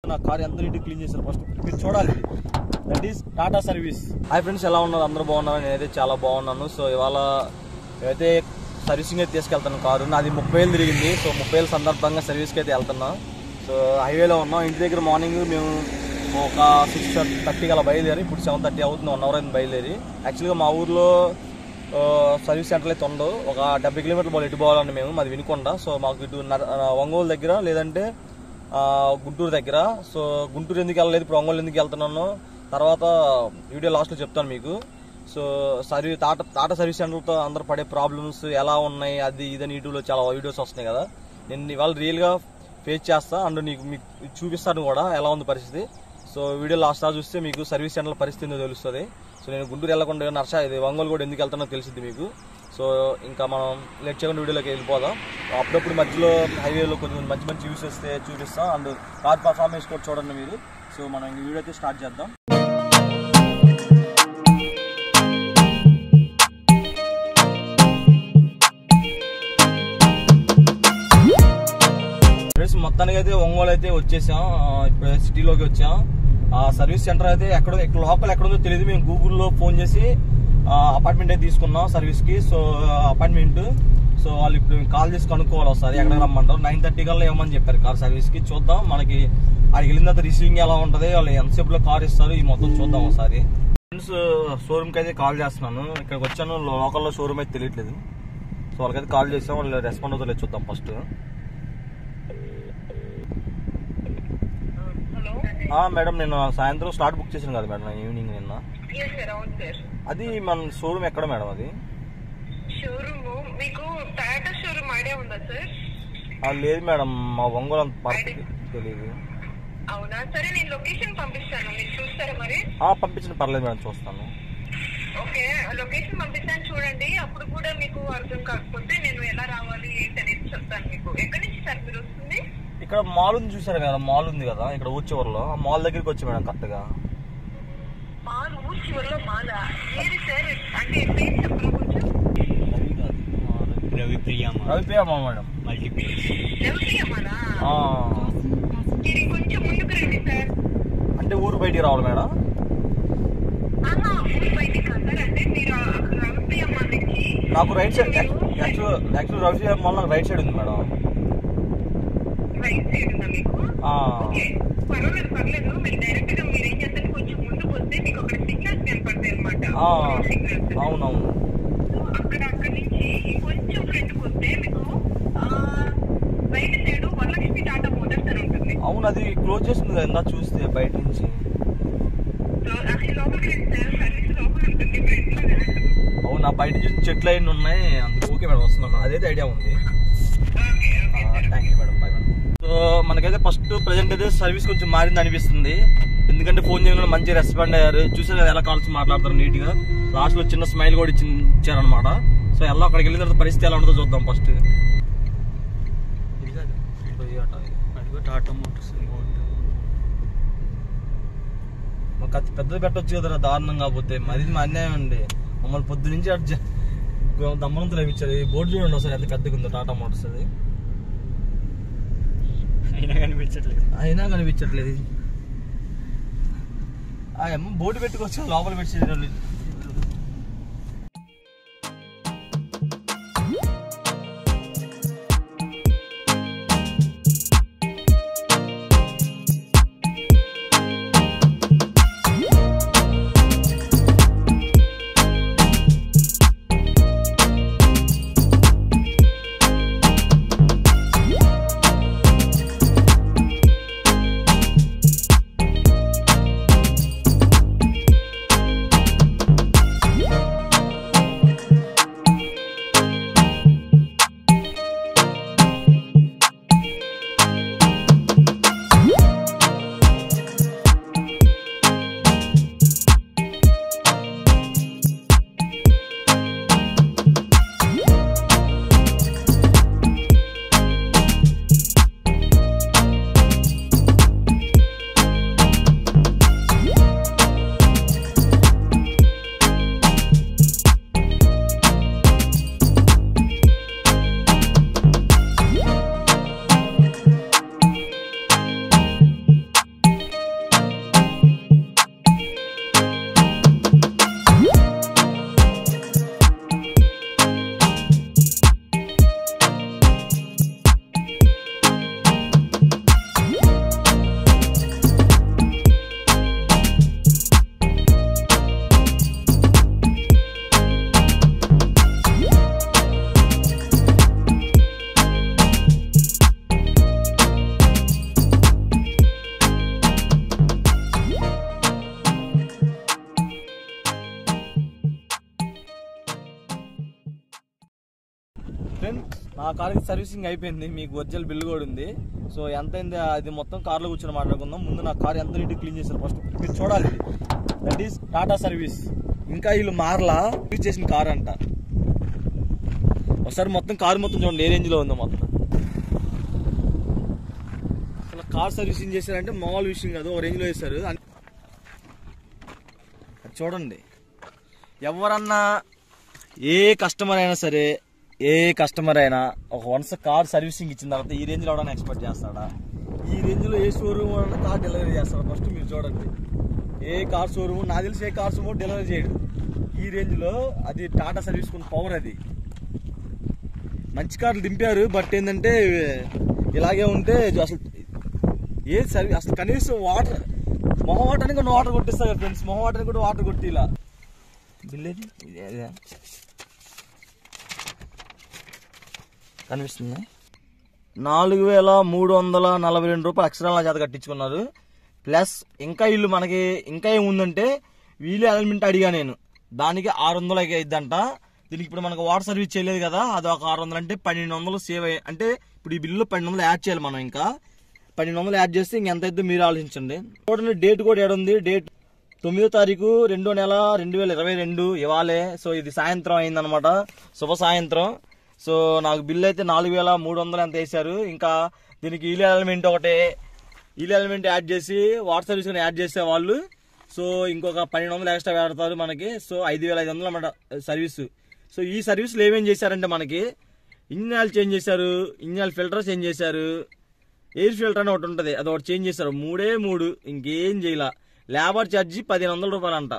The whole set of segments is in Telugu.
నా కార్ ఎంత నీట్ క్లీన్ చేశారు ఫస్ట్ మీరు చూడాలి. That is Tata service. Hi friends, ఎలా ఉన్నారు? అందరూ బాగున్నారు? నేనైతే చాలా బాగున్నాను. సో ఇవాళ నేనైతే సర్వీసింగ్ అయితే తీసుకెళ్తాను కారు. నాది 30,000 తిరిగింది. సో 30,000 సందర్భంగా సర్వీస్కి అయితే వెళ్తున్నాం. సో హైవేలో ఉన్నాం. ఇంటి దగ్గర మార్నింగ్ మేము ఒక 6:30 అలా బయలుదేరి, ఇప్పుడు 7:30 అవుతుంది. 1 అవర్ అయింది బయలుదేరి. యాక్చువల్గా మా ఊర్లో సర్వీస్ సెంటర్లు అయితే ఉండవు. ఒక 70 కిలోమీటర్ల పోవాలి ఎటు పోవాలండి మేము. మాది వినుకొండ. సో మాకు ఇటు ఒంగోలు దగ్గర లేదంటే గుంటూరు దగ్గర. సో గుంటూరు ఎందుకు వెళ్ళలేదు, ఇప్పుడు ఒంగోలు ఎందుకు వెళ్తున్నాను తర్వాత వీడియో లాస్ట్లో చెప్తాను మీకు. సో టాటా సర్వీస్ సెంటర్తో అందరూ పడే ప్రాబ్లమ్స్ ఎలా ఉన్నాయి అది ఇదని యూట్యూబ్లో చాలా వీడియోస్ వస్తున్నాయి కదా. నేను ఇవాళ రియల్గా ఫేస్ చేస్తా అండ్ మీకు చూపిస్తాను కూడా ఎలా ఉంది పరిస్థితి. సో వీడియో లాస్ట్ చూస్తే మీకు సర్వీస్ సెంటర్ పరిస్థితి ఏందో తెలుస్తుంది. సో నేను గుంటూరు వెళ్ళకుండా ఇది ఒంగోలు కూడా ఎందుకు వెళ్తానో తెలిసింది మీకు. సో ఇంకా మనం లేట్ చేయకుండా వీడియోలోకి వెళ్ళిపోదాం. అప్పుడప్పుడు మధ్యలో హైవేలో కొంచెం మంచి మంచి వ్యూస్ వస్తే చూపిస్తాం అండ్ కార్ పర్ఫార్మెన్స్ కూడా చూడండి మీరు. సో మనం ఈ వీడియో అయితే స్టార్ట్ చేద్దాం. మొత్తానికి అయితే ఒంగోలు అయితే వచ్చేసాం. ఇప్పుడు సిటీలోకి వచ్చాం. ఆ సర్వీస్ సెంటర్ అయితే ఇక్కడ లోకల్ ఎక్కడుందో తెలియదు. మేము గూగుల్లో ఫోన్ చేసి అపార్ట్మెంట్ అయితే తీసుకున్నాం సర్వీస్కి. సో అపార్ట్మెంట్ సో వాళ్ళు ఇప్పుడు కాల్ చేసి కనుక్కోవాలి ఒకసారి ఎక్కడ రమ్మంటారు. 9:30 కల్లా ఏమని చెప్పారు కార్ సర్వీస్కి. చూద్దాం మనకి అక్కడికి వెళ్ళిన తర్వాత రిసీవింగ్ ఎలా ఉంటుంది, వాళ్ళు ఎంతసేపులో కార్ ఇస్తారు, ఈ మొత్తం చూద్దాం ఒకసారి. ఫ్రెండ్స్ షోరూమ్కి అయితే కాల్ చేస్తున్నాను. ఇక్కడికి వచ్చాను, లోకల్లో షోరూమ్ అయితే తెలియట్లేదు. సో వాళ్ళకైతే కాల్ చేసాం, వాళ్ళు రెస్పాండ్ అవుతారు చూద్దాం ఫస్ట్. మేడం నేను సాయంత్రం స్లాట్ బుక్ చేశాను కదా మేడం ఈవినింగ్ నిన్న. అది మన షోరూమ్ ఎక్కడ మేడం? అది లేదు మేడం, మా ఒంగోలు అంత పర్ఫెక్ట్ తెలియదు. అవునా, సరే నేను లొకేషన్ పంపిస్తాను, మీరు చూస్తారా మరి? పంపించండి, పర్లేదు మేడం, చూస్తాను. ఓకే, లొకేషన్ పంపిస్తాను చూడండి. అప్పుడు కూడా మీకు అర్థం కాకపోతే నేను ఎలా రావాలి ఏంటి అనేది చెప్తాను మీకు. ఎక్కడి నుంచి సార్ మీరు వస్తుంది? ఇక్కడ మాల్ ఉంది చూసారు కదా, మాల్ ఉంది కదా ఇక్కడ ఊరు చివరిలో. ఆ మాల్ దగ్గరికి వచ్చి మేడం కరెక్ట్ గా. మాల్ ఊరు చివరిలో మాలా? ఏది సార్ అంటే పేరు చెప్పరా కొంచెం? రవిప్రియ మేడం. రవిప్రియ మాలా? ఇది కొంచెం ముందుకు రండి సార్. అంటే ఊరు బయటికి రావాలి మేడం? ఊరు బయటికి కాదు సార్. అంటే మీరు రవిప్రియ మాల్ నుంచి నాకు right side actual Ravipriya mall నాకు రైట్ సైడ్ ఉంది మేడం. రైట్ సైడ్ ఉందా మీకు? ఓకే, పర్లేదు. మీరు డైరెక్ట్ గా మీరు ఏం చేస్తారు, కొంచెం ముందుకు వస్తే మీకు అక్కడ సిగ్నల్స్ కనపడతాయి అనమాట. అవునవును. అక్కడి నుంచి కొంచెం ఫ్రంట్కి వస్తే మీకు right side Varalakshmi Tata motors అని ఉంటుంది. అవును, అది క్లోజ్ చేస్తుంది కదా చూస్తే బయట నుంచి. లోపలికి రండి సార్, సర్వీస్ లోపల ఉంటుంది, ఫ్రంట్ లో వెళ్ళండి. అవునా, బయట చూసిన చెట్లు అయిన ఉన్నాయి అందుకు. ఓకే మేడం, వస్తున్నాను. అదైతే ఐడియా ఉంది. Thank you madam, bye madam. So మనకైతే ఫస్ట్ ప్రెజెంట్ అయితే సర్వీస్ కొంచెం మారింది అనిపిస్తుంది. ఎందుకంటే ఫోన్ చేయడం మంచి రెస్పాండ్ అయ్యారు. చూసారు కదా ఎలా కాల్స్ మాట్లాడతారు నీట్ గా. లాస్ట్ లో చిన్న స్మైల్ కూడా ఇచ్చారనమాట. సో ఎలా అక్కడికి వెళ్ళిన తర్వాత పరిస్థితి ఎలా ఉంటుందో చూద్దాం ఫస్ట్. టాటా మోటార్స్ మాకు అది పెద్దది పెట్టవచ్చు కదా, దారుణం కాకపోతే మరి అన్యాయం అండి. మమ్మల్ని పొద్దు నుంచి దమ్మనంతో లభించారు. ఈ బోర్డు చూడండి ఒకసారి ఎంత పెద్దగా ఉందో టాటా మోటార్స్. అది అయినా కనిపించట్లేదు. బోర్డు పెట్టుకోవచ్చు లోపల పెట్టి. నా కార్కి సర్వీసింగ్ అయిపోయింది, మీకు ఒరిజినల్ బిల్ కూడా ఉంది. సో ఎంత అయింది అది మొత్తం కార్లో కూర్చొని మాట్లాడుకుందాం. ముందు నా కార్ ఎంత నీట్గా క్లీన్ చేశారు ఫస్ట్ మీరు చూడాలి. That is Tata service. ఇంకా వీళ్ళు మార్లా యూజ్ చేసిన కార్ అంట. ఒకసారి మొత్తం కారు మొత్తం చూడండి ఏ రేంజ్లో ఉందో మొత్తం. అసలు కార్ సర్వీసింగ్ చేశారంటే మామూలు విషయం కాదు, ఒక రేంజ్లో చేశారు. చూడండి, ఎవరన్నా ఏ కస్టమర్ అయినా సరే, ఏ కస్టమర్ అయినా ఒక వన్స్ కార్ సర్వీసింగ్ ఇచ్చిన తర్వాత ఈ రేంజ్లో అవడానికి ఎక్స్పెక్ట్ చేస్తాడా? ఈ రేంజ్లో ఏ షోరూమ్ అయినా కార్ డెలివరీ చేస్తాడు? ఫస్ట్ మీరు చూడండి, ఏ కార్ షోరూమ్ నాకు తెలిసి ఏ కార్ షోరూమ్ డెలివరీ చేయడు ఈ రేంజ్లో. అది టాటా సర్వీస్ కొన్ని పవర్. అది మంచి కార్లు దింపారు, బట్ ఏంటంటే ఇలాగే ఉంటే అసలు ఏ సర్వీస్ అసలు కనీసం వాటర్ మొహవాటానికి కూడా వాటర్ కొట్టిస్తా కదా ఫ్రెండ్స్, మొహవాటానికి కూడా వాటర్ కొట్టి ఇలా బిల్ ఏది కనిపిస్తుంది. 4,342 రూపాయలు అక్షరాల చేత కట్టించుకున్నారు. ప్లస్ ఇంకా వీళ్ళు మనకి ఇంకా ఏముందంటే వీళ్ళు అలైన్మెంట్ అడిగా నేను, దానికి 600 అయిద్దంట. దీనికి ఇప్పుడు మనకు వాటర్ సర్వీస్ చేయలేదు కదా, అది ఒక 600 అంటే 1,200 సేవ్ అయ్యి, అంటే ఇప్పుడు ఈ బిల్లులో 1,200 యాడ్ చేయాలి మనం. ఇంకా 1,200 యాడ్ చేస్తే ఇంకెంత అయితే మీరు ఆలోచించండి. చూడండి డేట్ కూడా ఏడుంది, డేట్ 9వ తారీఖు 2వ నెల 2022 ఇవాళే. సో ఇది సాయంత్రం అయిందనమాట, శుభ సాయంత్రం. సో నాకు బిల్ అయితే 4,300 ఎంత వేశారు. ఇంకా దీనికి ఈలీ ఎలిమెంట్ ఒకటే, ఈలీ ఎలిమెంట్ యాడ్ చేసి వాటర్ సర్వీస్ యాడ్ చేసే వాళ్ళు సో ఇంకొక 1,200 ఎక్స్ట్రా పెడతారు మనకి. సో 5,500 అన్నమాట సర్వీస్. సో ఈ సర్వీసులు ఏమేం చేశారంటే మనకి ఇంజిన్ ఆయిల్ చేంజ్ చేశారు, ఇంజిన్ ఆయిల్ ఫిల్టర్ చేంజ్ చేశారు, ఎయిర్ ఫిల్టర్ అని ఒకటి ఉంటుంది అది ఒకటి చేంజ్ చేశారు. 3 ఇంకేం చేయాల. లేబర్ ఛార్జీ 1,500 రూపాయలు అంట.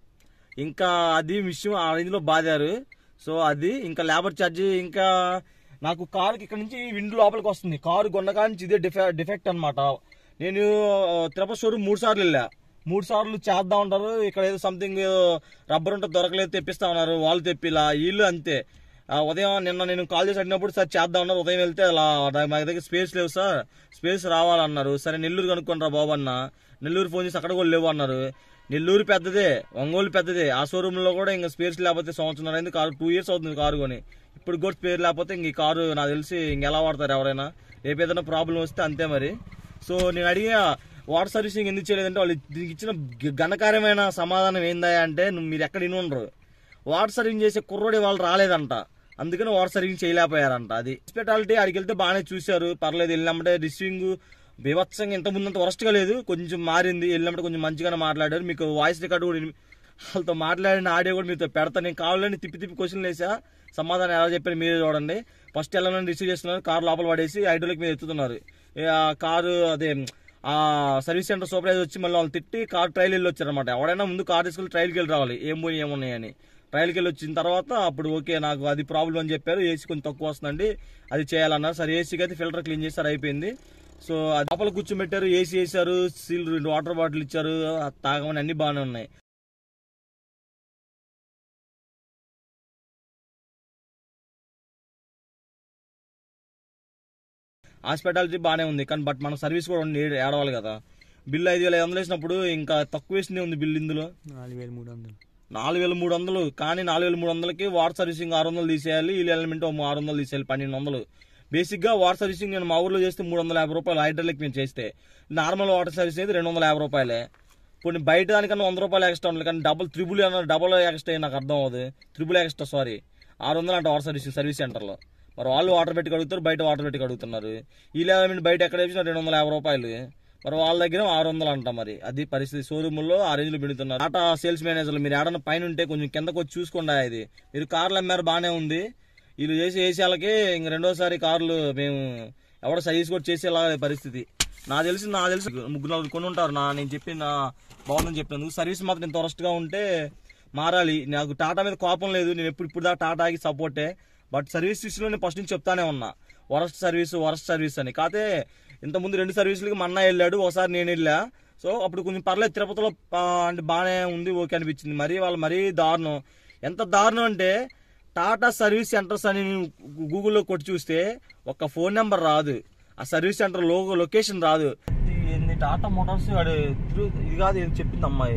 ఇంకా అది విషయం ఆ రేంజ్లో బాధారు. సో అది ఇంకా లేబర్ ఛార్జీ. ఇంకా నాకు కారుకి ఇక్కడ నుంచి విండ్ లోపలికి వస్తుంది, కారు గొండకా నుంచి ఇదే డిఫెక్ట్ అనమాట. నేను తిరుపతి షోరూమ్ 3 సార్లు వెళ్ళా, 3 సార్లు చేద్దాం ఉంటారు. ఇక్కడ ఏదో సంథింగ్ రబ్బర్ ఉంటే దొరకలేదు తెప్పిస్తా ఉన్నారు, వాళ్ళు తెప్పిలా వీళ్ళు అంతే. ఉదయం నిన్న నేను కాల్ చేసి అడిగినప్పుడు సార్ చేద్దాం ఉన్నారు, ఉదయం వెళ్తే అలా మా దగ్గర స్పేస్ లేవు సార్, స్పేస్ రావాలన్నారు. సరే నెల్లూరు కనుక్కోండి రా బాబు అన్న, నెల్లూరు ఫోన్ చేసి అక్కడ కూడా లేవు అన్నారు. నెల్లూరు పెద్దదే, ఒంగోలు పెద్దదే, ఆ షోరూమ్ లో కూడా ఇంకా స్పేస్ లేకపోతే సంవత్సరం అయింది, కారు 2 years అవుతుంది కారు కొని. ఇప్పుడు కూడా స్పేర్ లేకపోతే ఇంక ఈ కారు నాకు తెలిసి ఇంకెలా వాడతారు ఎవరైనా, రేపు ఏదైనా ప్రాబ్లం వస్తే అంతే మరి. సో నేను అడిగా వాటర్ సర్వీసింగ్ ఎందుకు చేయలేదంటే వాళ్ళు దీనికి ఇచ్చిన ఘనకార్యమైన సమాధానం ఏందా అంటే మీరు ఎక్కడ ఇన్ని ఉండరు, వాటర్ సర్వీసింగ్ చేసే కుర్రోడి వాళ్ళు రాలేదంట, అందుకని వాటర్ సర్వీసింగ్ చేయలేకపోయారంట. అది హాస్పిటాలిటీ అడిగి వెళ్తే బాగానే చూశారు, పర్లేదు. వెళ్ళినప్పుడే రిసీవింగ్ బీభత్సంగా ఇంత ముందంత వరస్ట్గా లేదు, కొంచెం మారింది. వెళ్ళినప్పుడు కొంచెం మంచిగానే మాట్లాడారు. మీకు వాయిస్ రికార్డు కూడా వాళ్ళతో మాట్లాడిన ఆడియో కూడా మీతో పెడతాను. నేను కావాలని తిప్పి క్వశ్చన్లు వేసా, సమాధానం ఎలా చెప్పారు మీరే చూడండి. ఫస్ట్ వెళ్ళాలని రిసీవ్ చేస్తున్నారు, కారు లోపల పడేసి ఐడోలకి మీద ఎత్తుతున్నారు. కారు అదే ఆ సర్వీస్ సెంటర్ సూపర్వైజర్ వచ్చి మళ్ళీ వాళ్ళు తిట్టి కారు ట్రైల్ వెళ్ళి వచ్చారనమాట. ఎవడైనా ముందు కారు తీసుకెళ్ళి ట్రైల్కి వెళ్ళి రావాలి, ఏం పోయి ఏమున్నాయని. ట్రైల్కి వెళ్ళి వచ్చిన తర్వాత అప్పుడు ఓకే నాకు అది ప్రాబ్లం అని చెప్పారు, ఏసీ కొంచెం తక్కువ వస్తుందండి అది చేయాలన్నారు. సరే ఏసీకి అయితే ఫిల్టర్ క్లీన్ చేస్తారు, అయిపోయింది. సో అది లోపల కూర్చోబెట్టారు, ఏసీ వేసారు, సీల్ 2 వాటర్ బాటిల్ ఇచ్చారు, తాగమని అన్ని బాగానే ఉన్నాయి. హాస్పిటాలిటీ బాగానే ఉంది, కానీ బట్ మన సర్వీస్ కూడా ఏడవాలి కదా. బిల్లు 5,500 వేసినప్పుడు ఇంకా తక్కువ వేసిందే ఉంది బిల్లు ఇందులో 4,300. కానీ 4,300కి వాటర్ సర్వీసింగ్ 600 తీసేయాలి, ఈ ఎలిమెంట్ 600 తీసేయాలి, 1,200. బేసిక్ గా వాటర్ సర్వీసింగ్ నేను మా ఊర్లో చేస్తే 350 రూపాయలు, హైడ్రాలిక్ మేము చేస్తే. నార్మల్ వాటర్ సర్వీస్ అయితే 250 రూపాయలే. కొన్ని బయట దానికన్నా 100 రూపాయలు ఎక్స్ట్రా ఉండాలి, కానీ డబుల్ ఎక్స్ట్రా నాకు అర్థం అవుతుంది, 3 ఎక్స్ట్రా 600 అంట వాటర్ సర్వీస్ సెంటర్లో. మరి వాళ్ళు వాటర్ పెట్టి కడుగుతారు, బయట వాటర్ పెట్టి కడుగుతున్నారు. ఈ ఎలిమెంట్ బయట ఎక్కడ వేసినా 250 రూపాయలు, మరి వాళ్ళ దగ్గర 600 అంట. మరి అది పరిస్థితి, షోరూముల్లో ఆ రేంజ్ లో పెడుతున్నారు. టాటా సేల్స్ మేనేజర్లు మీరు ఏడన్నా పైన ఉంటే కొంచెం కిందకు వచ్చి చూసుకోండి. ఇది మీరు కార్లు అమ్మారు బాగానే ఉంది, వీళ్ళు చేసే ఏసీలకి ఇంక రెండోసారి కార్లు మేము ఎవడో సజెస్ట్ కూడా చేసేలా పరిస్థితి. నాకు తెలిసి 3-4 కొని ఉంటారు నేను చెప్పి నా బాగుందని చెప్పినందుకు. సర్వీస్ మాత్రం ఇంత వరస్ట్ గా ఉంటే మారాలి. నాకు టాటా మీద కోపం లేదు, నేను ఇప్పుడు దాకా టాటాకి సపోర్టే. బట్ సర్వీస్ విషయంలో నేను ఫస్ట్ నుంచి చెప్తానే ఉన్నా, వరస్ట్ సర్వీస్ అని. కాకపోతే ఇంతకుముందు 2 సర్వీసులకి మా అన్న వెళ్ళాడు, ఒకసారి నేను వెళ్ళా. సో అప్పుడు కొంచెం పర్లేదు, తిరుపతిలో అంటే బాగానే ఉంది, ఓకే అనిపించింది. వాళ్ళు మరీ దారుణం. ఎంత దారుణం అంటే టాటా సర్వీస్ సెంటర్స్ అని గూగుల్లో కొట్టి చూస్తే ఒక్క ఫోన్ నెంబర్ రాదు, ఆ సర్వీస్ సెంటర్ లొకేషన్ రాదు. టాటా మోటార్స్ ఇది కాదు ఏది చెప్పింది అమ్మాయి,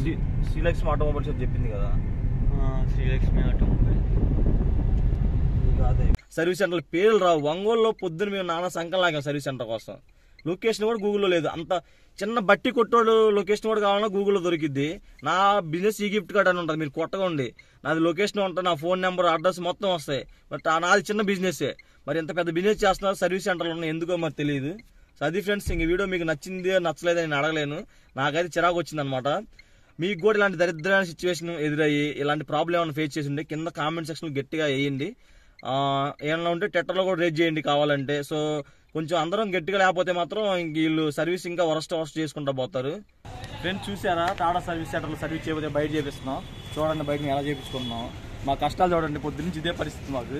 శ్రీలక్ష్మి ఆటోమొబైల్స్ చెప్పింది కదా, శ్రీలక్ష్మి ఆటోమొబైల్ సర్వీస్ సెంటర్ పేర్లు రావు. ఒంగోలులో పొద్దున్న మేము నానా సంకలం లాగాం సర్వీస్ సెంటర్ కోసం. లొకేషన్ కూడా గూగుల్లో లేదు. అంత చిన్న బట్టి కొట్టోడు లొకేషన్ కూడా కావాలన్నా గూగుల్లో దొరికిద్ది. నా బిజినెస్ గిఫ్ట్ కార్డ్ అని ఉంటుంది, మీరు కొట్టకండి. నాది లొకేషన్ ఉంటుంది, నా ఫోన్ నెంబర్ అడ్రస్ మొత్తం వస్తాయి. బట్ నాది చిన్న బిజినెస్. మరి ఎంత పెద్ద బిజినెస్ చేస్తున్నారు సర్వీస్ సెంటర్లో ఉన్నాయి, ఎందుకో మరి తెలియదు. సో అది ఫ్రెండ్స్, ఇంక వీడియో మీకు నచ్చింది నచ్చలేదని నేను అడగలేను. నాకైతే చిరాకు వచ్చింది అనమాట. మీకు కూడా ఇలాంటి దరిద్రమైన సిచ్యువేషన్ ఎదురయ్యి ఇలాంటి ప్రాబ్లం ఏమైనా ఫేస్ చేసి ఉంటే కింద కామెంట్ సెక్షన్లో గట్టిగా వేయండి. ఏమన్నా ఉంటే ట్విట్టర్లో కూడా రేట్ చేయండి కావాలంటే. సో కొంచెం అందరం గట్టిగా లేకపోతే మాత్రం వీళ్ళు సర్వీస్ ఇంకా వరస్ట్ చేసుకుంటా పోతారు. ఫ్రెండ్స్ చూసారా, టాటా సర్వీస్ సెంటర్లో సర్వీస్ చేయకపోతే బయట చేపిస్తున్నాం. చూడండి బయట ఎలా చేపించుకుంటున్నాం. మా కష్టాలు చూడండి, పొద్దు నుంచి ఇదే పరిస్థితి మాకు.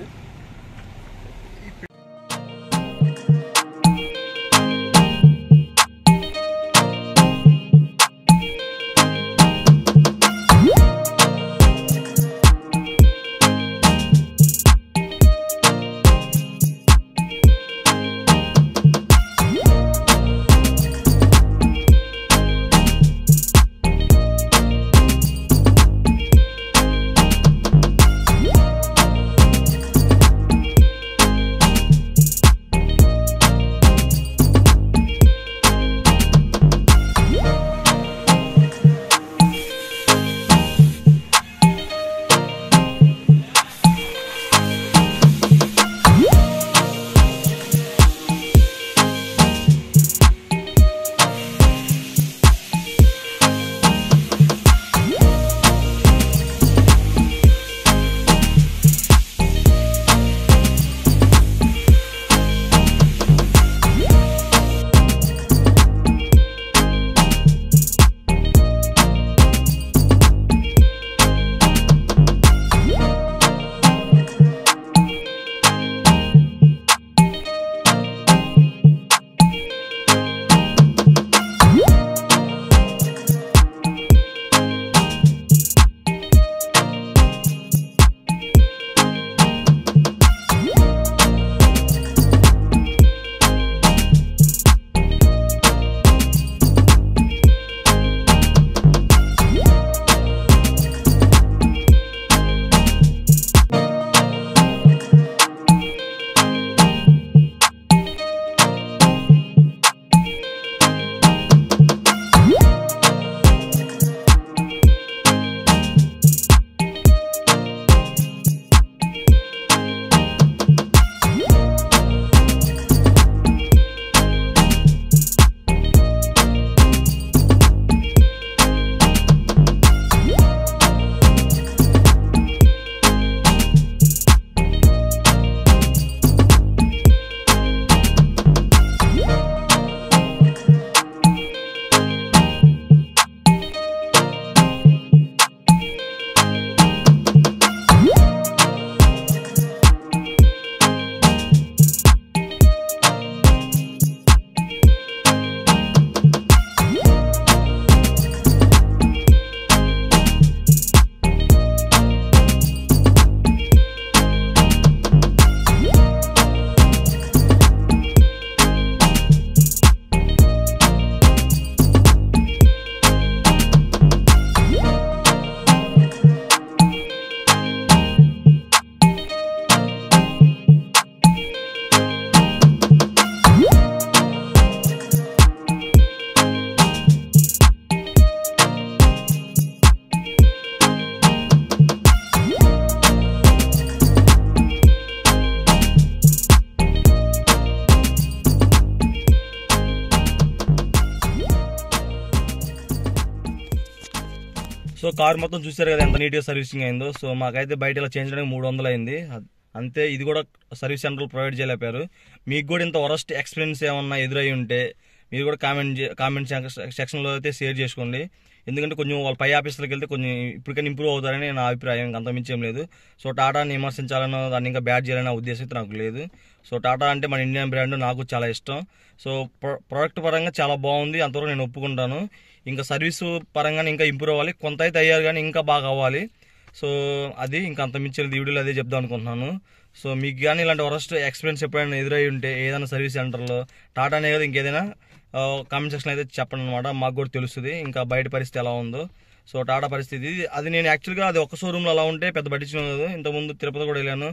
సో కార్ మొత్తం చూసారు కదా ఎంత నీట్గా సర్వీసింగ్ అయిందో. సో మాకైతే బయట ఇలా చేంజ్ చేయడానికి 300 అయింది అంతే. ఇది కూడా సర్వీస్ సెంటర్ ప్రొవైడ్ చేయలేపారు. మీకు కూడా ఇంత వరస్ట్ ఎక్స్పీరియన్స్ ఏమన్నా ఎదురై ఉంటే మీరు కూడా కామెంట్ సెక్షన్లో అయితే షేర్ చేసుకోండి. ఎందుకంటే కొంచెం వాళ్ళ పై ఆఫీసర్కి వెళ్తే కొంచెం ఇప్పటికైనా ఇంప్రూవ్ అవుతారని నా అభిప్రాయం, అంత మించేం లేదు. సో టాటాని విమర్శించాలనో దాన్ని ఇంకా బ్యాడ్ చేయాలనే ఉద్దేశం అయితే నాకు లేదు. సో టాటా అంటే మన ఇండియన్ బ్రాండ్, నాకు చాలా ఇష్టం. సో ప్రోడక్ట్ పరంగా చాలా బాగుంది, అంతవరకు నేను ఒప్పుకుంటాను. ఇంకా సర్వీస్ పరంగా ఇంకా ఇంప్రూవ్ అవ్వాలి, కొంత అయితే అయ్యారు కానీ ఇంకా బాగా అవ్వాలి. సో అది ఇంకా అంత మించేది వీడియోలో అదే చెప్దాం అనుకుంటున్నాను. సో మీకు కానీ ఇలాంటి వరస్ట్ ఎక్స్పీరియన్స్ ఎప్పుడైనా ఎదురై ఉంటే ఏదైనా సర్వీస్ సెంటర్లో టాటానే కదా ఇంకేదైనా కామెంట్ సెక్షన్ అయితే చెప్పండి అనమాట, మాకు కూడా తెలుస్తుంది ఇంకా బయట పరిస్థితి ఎలా ఉందో. సో టాటా పరిస్థితి అది నేను యాక్చువల్గా అది ఒక్క షోరూమ్లో అలా ఉంటే పెద్ద పట్టించుకోలేదు. ఇంతకుముందు తిరుపతి కూడా వెళ్ళాను,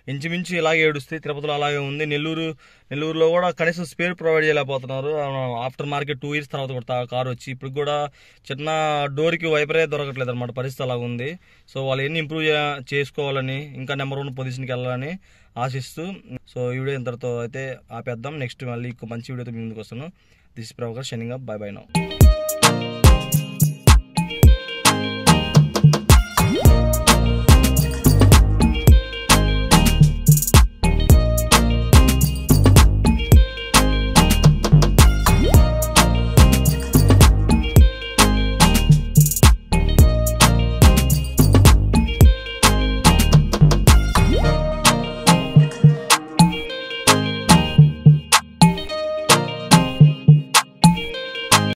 ఇంచుమించు ఇలాగే ఏడుస్తాయి. తిరుపతిలో అలాగే ఉంది. నెల్లూరులో కూడా కనీసం స్పేర్ ప్రొవైడ్ చేయలేకపోతున్నారు. ఆఫ్టర్ మార్కెట్ 2 years తర్వాత కూడా కారు వచ్చి ఇప్పుడు కూడా చిన్న డోర్కి వైపరే దొరకట్లేదు అనమాట. పరిస్థితి అలాగ ఉంది. సో వాళ్ళు ఎన్ని ఇంప్రూవ్ చేసుకోవాలని, ఇంకా నెంబర్ 1 పొజిషన్కి వెళ్ళాలని ఆశిస్తూ, సో ఈ వీడియో ఇంతటితో అయితే ఆపేద్దాం. నెక్స్ట్ మళ్ళీ మంచి వీడియోతో ముందుకు వస్తాను. This Prabhakar shining up. Bye bye now.